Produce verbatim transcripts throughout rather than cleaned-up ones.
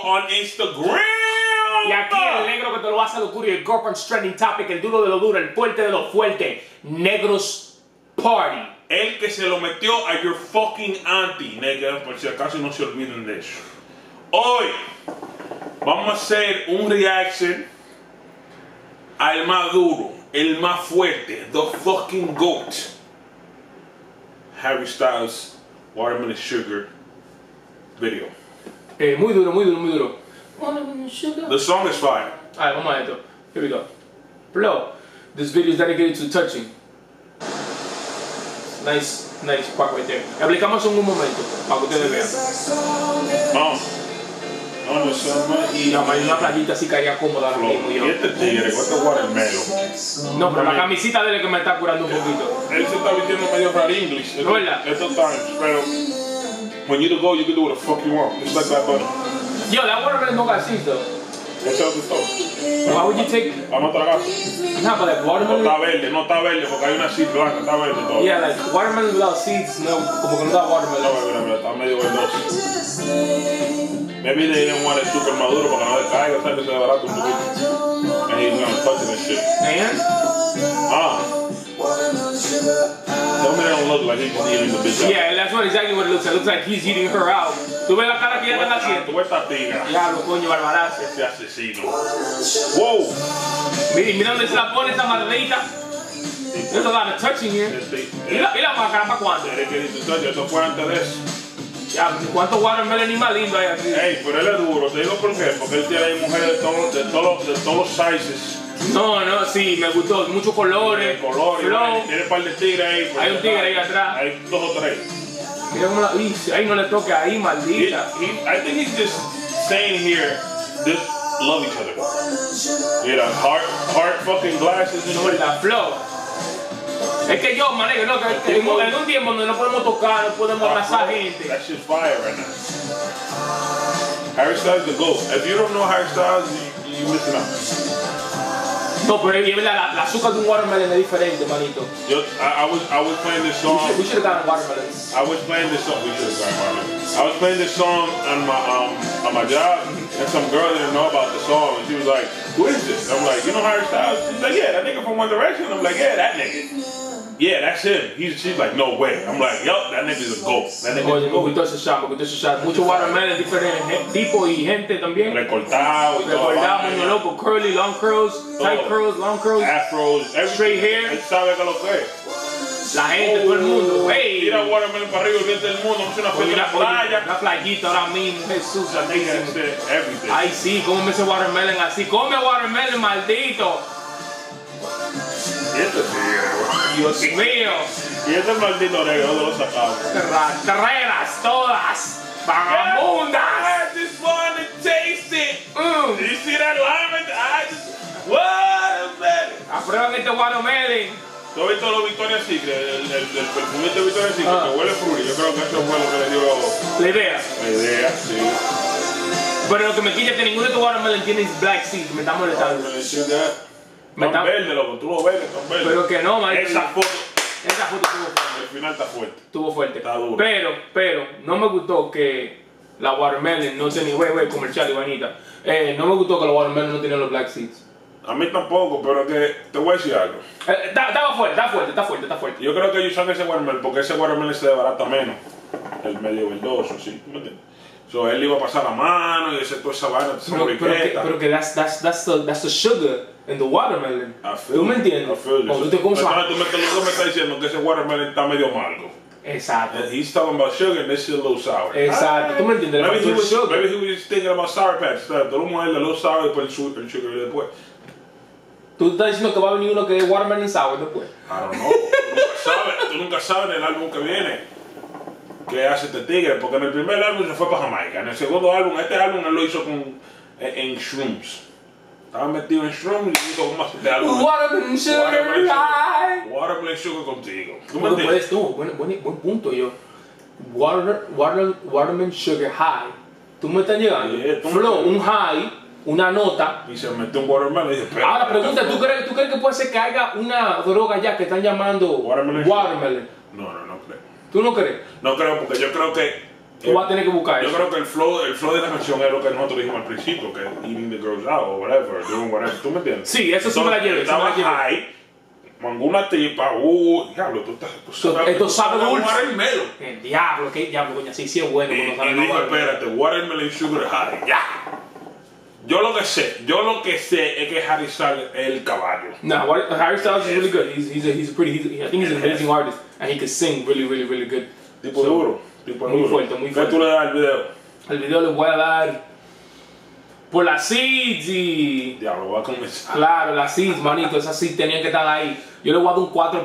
on Instagram. Y aquí el negro que te lo hace locura y el girlfriend's trending topic, el duro de lo duro, el fuerte de lo fuerte, Negros Party. El que se lo metió a your fucking auntie, nigga, por si acaso no se olviden de eso. Hoy vamos a hacer un reaction al más duro, el más fuerte, the fucking GOAT, Harry Styles, Watermelon Sugar video. Eh, muy duro, muy duro, muy duro. Watermelon Sugar. The song is fire. Alright, vamos a esto. Here we go. Flow. This video is dedicated to touching. Nice, nice part right there. Aplicamos en un momento para que ustedes vean. Vamos. No, no, summer y No, hay una playita así caería cómoda ahora mismo. y Yo. este tigre, con este watermelon. No, pero la camisita de él es que me está curando un poquito. Él se está vistiendo medio raro English. ¿No es verdad? Estos times, pero when you go, you can do what the fuck you want. It's like that bunny. Yo, that watermelon no got seeds though. Eso es todo. Why would you take? Vamos a tragar. Nah, but like No watermelon. está verde, no está verde porque hay una seed blanca, está verde todo. Yeah, like watermelon without seeds, no, como que no da No, watermelon. mira, mira, está medio verdoso. Maybe they didn't want it super maduro para que no le caiga, o sea que se desbarata un poquito. And he's gonna touch it and shit. And Ah. Tell me they don't look like he's eating the bitch out. yeah, that's what exactly what it looks like. It looks like he's eating her out. ¿Tú ves la cara que ella está haciendo? Tú esta tigra. Diablo, coño, barbarazo. Ese asesino. Wow. Mira, mira dónde se la pone esa maldita. There's a lot of touching here. Este, ¿Y la, y la máscara para cuándo? Eres que dice, "Oye, esto fue antes de eso." Ya, ¿cuántos watermelon ni más lindo hay aquí? Ey, pero él es duro, te digo por qué, porque él tiene ahí mujeres de todos, de todos, de todos los sizes, No, no, sí, me gustó. Muchos colores. de colores, Flow. tiene un par de tigres ahí. pues, Hay un tigre ahí atrás. Hay dos o tres. Mira cómo la. Uy, ahí no le toque ahí, He, maldita. he, I think he's just saying here, just love each other. Mira, heart, heart fucking glasses and No, shit. la flow. Es que yo, manejo, no, que, que en, un- en un tiempo donde no podemos tocar, no podemos abrazar gente. That shit's fire right now. Harry Styles the GOAT. If you don't know Harry Styles, you, you missing out. No, pero es verdad, la, la azúcar de un watermelon es diferente, manito. Yo, I, I was I was playing this We song. should, we should have gotten watermelon. I was playing this song. We should have gone Marlon. I was playing this song on my um on my job, and some girl didn't know about the song, and she was like, "Who is this?" I'm like, "You know Harry Styles?" She's like, "Yeah, that nigga from One Direction." I'm like, "Yeah, that nigga. Yeah, that's him." He's, she's like, "No way." I'm like, "Yup, that nigga's a GOAT. That Oye, nigga's a me GOAT." gustó ese shot, me gustó ese shot. Muchos watermelon, diferentes gen- tipos y gente también. Recortado y todo. Recordamos, muy loco, curly, long curls, tight Todo. curls, long curls. Afros, everything. Straight hair. Él sabe que lo que es. La gente, todo el mundo, hey. Tira watermelon para arriba, olvídate del mundo. Vamos a una Oye, fiesta en la una, playa. una playita ahora mismo, Jesús, That nigga santísimo. said everything. Ay, sí, cómeme ese watermelon así. Come watermelon, maldito. Y este tigre, Dios mío. y este maldito negro, ¿dónde lo sacamos? Ra- Carreras, todas. Vagabundas. I just wanna taste it. Mm. Do you see that lime? I just, watermelon. Aprueban este watermelon. ¿Tú has visto los Victoria's Secret? El, el, el perfumito de Victoria's Secret Ah. que huele fruity. Yo creo que eso fue lo que le dio La idea. la idea, sí. Pero lo que me quilla es que ninguno de estos watermelon tiene black seeds. Me está molestando. Me Me Están está- verdes, loco. Tú lo ves que están verdes. Pero que no, marico. Esa foto, Esa foto estuvo fuerte. al final está fuerte. Estuvo fuerte. Está duro. Pero, pero, no me gustó que la watermelon no tenía, wey, wey, comercial y vainita. Eh, no me gustó que los watermelon no tenían los black seeds. A mí tampoco, pero que te voy a decir algo. Eh, está- Estaba fuerte, está fuerte, está fuerte, está fuerte. Yo creo que ellos usan ese watermelon porque ese watermelon se desbarata menos. El medio verdoso, ¿sí? ¿Me entiendes? So, él iba a pasar la mano y ese toda esa vaina, esa Pero, pero que, briqueta. pero que that's, that's, that's, the, that's the sugar in the watermelon. I feel ¿Tú me you, entiendes? I feel you. Cuando tú te comes Pero esa- entonces tú me, tú me estás diciendo que ese watermelon está medio amargo. Exacto. And he's talking about sugar and this shit a little sour. Exacto. ¿Tú me entiendes? Maybe he, Le faltó was, sugar. maybe he was just thinking about Sour Patch. Tú lo vamos a darle a little sour y después el sugar, el sugar después. Tú estás diciendo que va a venir uno que es watermelon sour después. I don't know. Tú nunca sabes, tú nunca sabes en el álbum que viene qué hace este tigre, porque en el primer álbum se fue para Jamaica, en el segundo álbum, este álbum él lo hizo con, en, en shrooms. Estaba metido en shrooms y hizo como este álbum. Watermelon sugar Watermelon high. sugar, watermelon sugar contigo. ¿Tú me Bueno, entiendes? puedes tú, buen, buen, buen punto yo. Water, water, watermelon sugar high. ¿Tú me estás llegando? Yeah, tú me- Flow, un high, una nota. Y se metió un watermelon y dije, espera, Ahora espera, pregunta, ¿tú espera. crees, ¿tú crees que puede ser que haya una droga ya que están llamando Watermelon. watermelon? No, no, no creo. ¿Tú no crees? No creo, porque yo creo que Tú vas a tener que buscar Yo eso. creo que el flow, el flow de la canción es lo que nosotros dijimos al principio, que eating the girls out o whatever, doing whatever, ¿tú me entiendes? Sí, eso sí me la llevé, eso me Estaba la llevé. high, mangó una tipa, uh, diablo, tú estás... Tú So, sabes- esto tú sabe sabes dulce. watermelon. El diablo, qué diablo, coño, sí, sí es bueno. Y, cuando y sabe dijo, no, espérate, watermelon sugar high, ya. Yo lo que sé, yo lo que sé es que Harry Styles es el caballo. No, what, Harry Styles is really good. He's, he's, a, he's a pretty, he's, I think he's an amazing artist. And he can sing really, really, really good. Tipo So, duro, tipo muy duro. fuerte, muy ¿Qué fuerte. tú le das al video? El video le voy a dar por las seeds y... Diablo, va a comenzar. Claro, las seeds, manito, esas seeds tenían que estar ahí. Yo le voy a dar un cuatro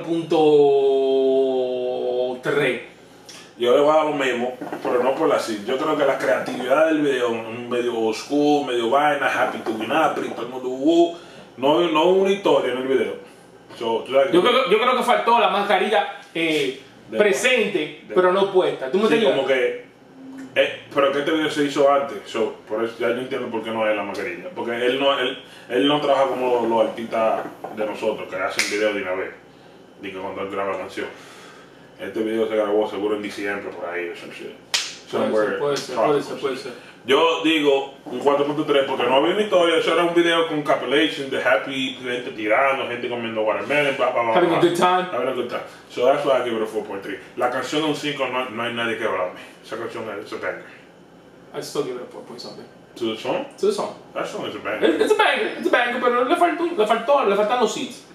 punto tres. Yo le voy a dar lo mismo, pero no por la sí. Yo creo que la creatividad del video, un medio oscuro, medio vaina, happy to be happy, todo el mundo, uh, no, no una historia en el video. So, ¿tú sabes Yo que- creo, yo creo que faltó la mascarilla eh, De- presente, de- pero no puesta. ¿Tú me Sí, entiendes? como que. eh, pero que este video se hizo antes, so, por eso ya yo entiendo por qué no es la mascarilla. Porque él no, él, él no trabaja como los, los artistas de nosotros, que hacen video de una vez, de que cuando él graba la canción. Este video se grabó seguro en diciembre, por ahí, o some shit. Puede Somewhere ser, puede ser, puede ser, puede ser. Yo digo un cuatro punto tres porque no había una historia, eso era un video con compilation de happy, gente tirando, gente comiendo watermelon, bla, bla, bla, Having bla. a good time. Having a good time. So that's why I give it a four point three. La canción de un cinco no, no hay nadie que hablarme. Esa canción es a banger. I still give it a four point something. To the song? To the song. That song is a It- banger. It's a banger, it's a banger, pero le faltó, le faltó, le faltan los seeds.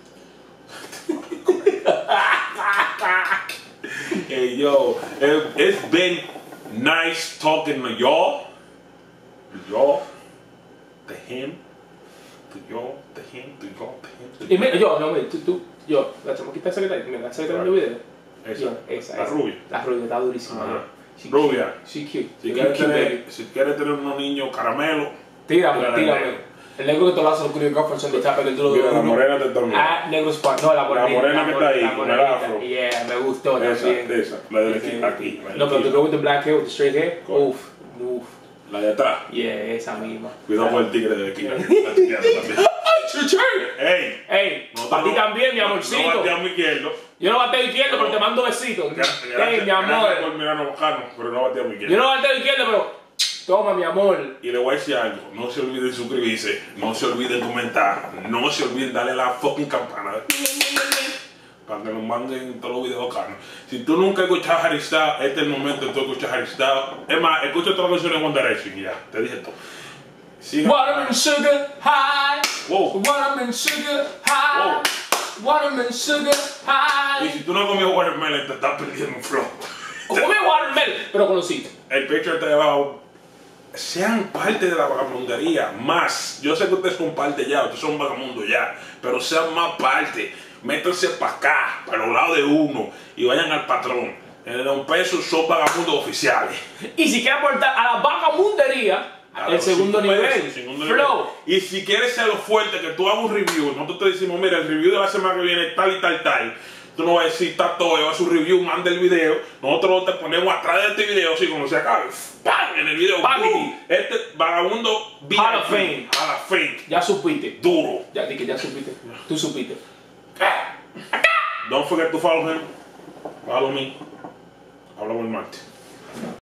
Hey yo, it, it's been nice talking to y'all. To y'all, to him, to y'all, to him, to y'all, to him, to Y mira, yo, no, mira, tú, tú, yo, la chamaquita esa que está ahí, mira, esa que está en el video. Esa, Yo, esa, la esa. rubia. La rubia, está durísima. Ajá. yo. She Rubia. cute, She cute. Si She quieres cute, baby. tener, si quieres tener unos niños caramelo, Tírame, Mira la tírame. negra. El negro que te lo hace los Curio Girlfriends son de chapa que el duro de mira la uno. morena te está mirando. Ah, negro spot. No, la morena. morena que está ahí, la con el morenita. afro. Yeah, me gustó Esa, también. esa, la de aquí, aquí. la de No, pero aquí. the girl with the black hair, with the straight hair. ¿Cuál? Uf, uf. La de atrás. Yeah, esa misma. Cuidado con el tigre de aquí. la que está tirando también. ¡Ay, chuché! Ey, Ey, no, para ti no, también, mi no, amorcito. No bateamos izquierdo. Yo no bateo izquierdo, pero te mando besitos. Gracias, Ey, mi amor. gracias por mirarnos bajano, pero no bateamos izquierdo. Yo no bateo izquierdo, pero toma, mi amor. Y le voy a decir algo, no se olviden suscribirse, no se olviden comentar, no se olviden darle a la fucking campana para que nos manden todos los videos bacanos. Si tú nunca has escuchado Harry Styles, este es el momento de tú escuchar Harry Styles. Es más, escucha todas las canciones de One Direction y ya, te dije todo. Sigan- Watermelon sugar high. Wow. Watermelon sugar high. Watermelon sugar Y high. si tú no has comido watermelon, te estás perdiendo un flow. Come watermelon, pero con los sitios. El picture está debajo. Sean parte de la vagabundería, más. Yo sé que ustedes son parte ya, ustedes son vagabundos ya, pero sean más parte. Métanse para acá, para los lados de uno, y vayan al patrón. En un peso son vagabundos oficiales. Y si quieres aportar a la vagabundería, A el los segundo cinco nivel, pesos, segundo nivel. flow. Y si quieres ser lo fuerte, que tú hagas un review, nosotros te decimos, mira, el review de la semana que viene tal y tal, tal. Tú no vas a decir, está todo, va a su review, manda el video. Nosotros te ponemos atrás de este video, así como se acabe. ¡Pam! En el video. ¡Pam! ¡Boom! Este vagabundo V I P, Hall of Fame. Hall of Fame. Ya supiste. Duro. Ya, di que ya supiste. Tú supiste. Don't forget to follow him. Follow me. Hablamos el martes.